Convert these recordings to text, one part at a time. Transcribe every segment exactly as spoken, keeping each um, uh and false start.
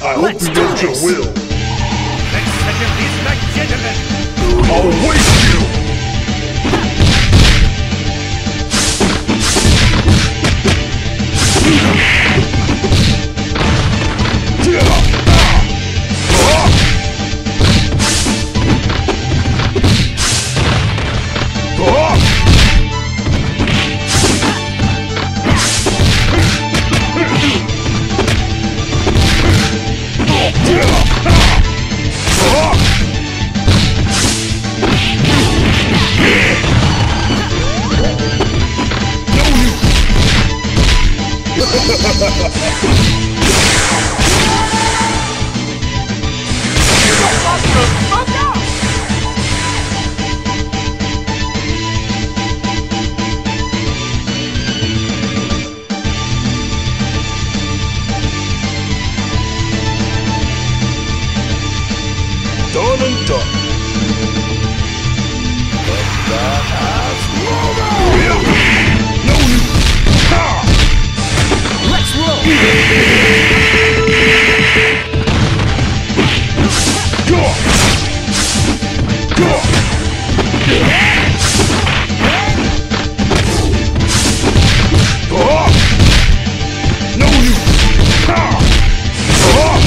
I hope you don't your will. Let's settle this like gentlemen. I'll waste you! Done and done. Let the house roll out. No, you. Ah. Let's roll. Go. Go. Oh. No, you. Ah. Oh.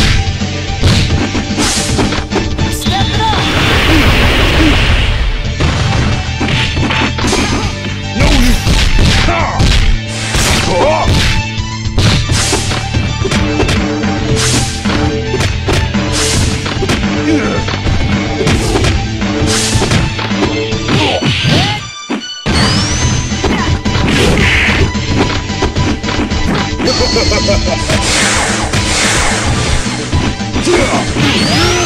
Ha ha ha ha!